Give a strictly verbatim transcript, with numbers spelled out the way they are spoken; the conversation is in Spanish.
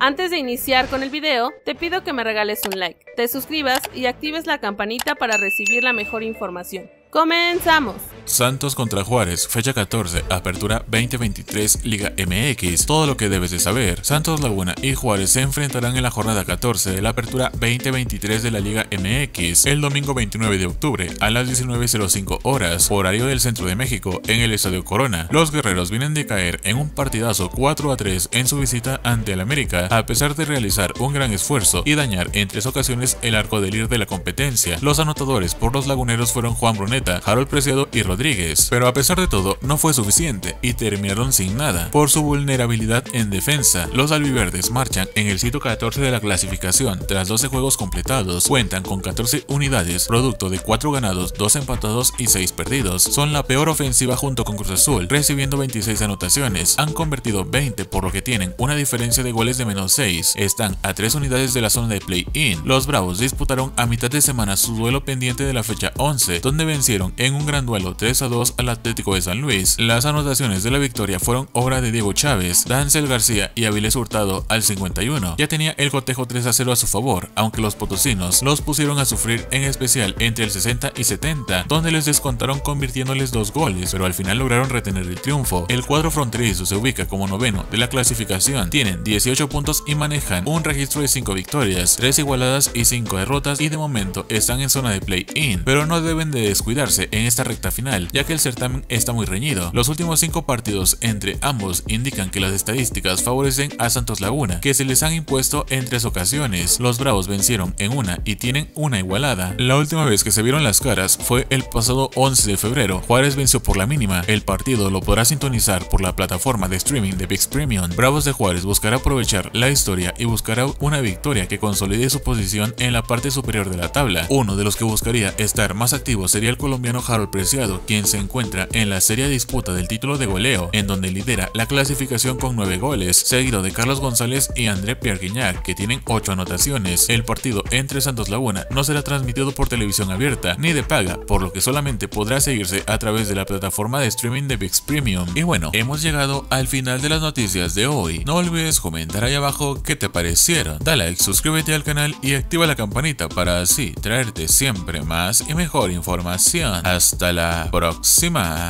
Antes de iniciar con el video, te pido que me regales un like, te suscribas y actives la campanita para recibir la mejor información. ¡Comenzamos! Santos contra Juárez, fecha catorce, apertura veinte veintitrés, Liga M X. Todo lo que debes de saber. Santos Laguna y Juárez se enfrentarán en la jornada catorce de la apertura veinte veintitrés de la Liga M X el domingo veintinueve de octubre a las diecinueve cero cinco horas, horario del centro de México, en el Estadio Corona. Los guerreros vienen de caer en un partidazo cuatro a tres en su visita ante el América, a pesar de realizar un gran esfuerzo y dañar en tres ocasiones el arco del líder de la competencia. Los anotadores por los laguneros fueron Juan Bruneta, Harold Preciado y Rodríguez, pero a pesar de todo no fue suficiente y terminaron sin nada por su vulnerabilidad en defensa. Los albiverdes marchan en el sitio catorce de la clasificación tras doce juegos completados, cuentan con catorce unidades, producto de cuatro ganados, dos empatados y seis perdidos. Son la peor ofensiva junto con Cruz Azul, recibiendo veintiséis anotaciones, han convertido veinte, por lo que tienen una diferencia de goles de menos seis, están a tres unidades de la zona de play-in. Los Bravos disputaron a mitad de semana su duelo pendiente de la fecha once, donde vencieron en un gran duelo tres a dos al Atlético de San Luis. Las anotaciones de la victoria fueron obra de Diego Chávez, Dancel García y Avilés Hurtado al cincuenta y uno. Ya tenía el cotejo tres a cero a su favor, aunque los potosinos los pusieron a sufrir, en especial entre el sesenta y setenta, donde les descontaron convirtiéndoles dos goles, pero al final lograron retener el triunfo. El cuadro fronterizo se ubica como noveno de la clasificación, tienen dieciocho puntos y manejan un registro de cinco victorias, tres igualadas y cinco derrotas, y de momento están en zona de play-in, pero no deben de descuidar en esta recta final, ya que el certamen está muy reñido. Los últimos cinco partidos entre ambos indican que las estadísticas favorecen a Santos Laguna, que se les han impuesto en tres ocasiones. Los Bravos vencieron en una y tienen una igualada. La última vez que se vieron las caras fue el pasado once de febrero. Juárez venció por la mínima. El partido lo podrá sintonizar por la plataforma de streaming de ViX Premium. Bravos de Juárez buscará aprovechar la historia y buscará una victoria que consolide su posición en la parte superior de la tabla. Uno de los que buscaría estar más activo sería el colombiano Harold Preciado, quien se encuentra en la seria disputa del título de goleo, en donde lidera la clasificación con nueve goles, seguido de Carlos González y André Pierre Guignac, que tienen ocho anotaciones. El partido entre Santos Laguna no será transmitido por televisión abierta ni de paga, por lo que solamente podrá seguirse a través de la plataforma de streaming de ViX Premium. Y bueno, hemos llegado al final de las noticias de hoy. No olvides comentar ahí abajo qué te parecieron, dale like, suscríbete al canal y activa la campanita para así traerte siempre más y mejor información. Hasta la próxima.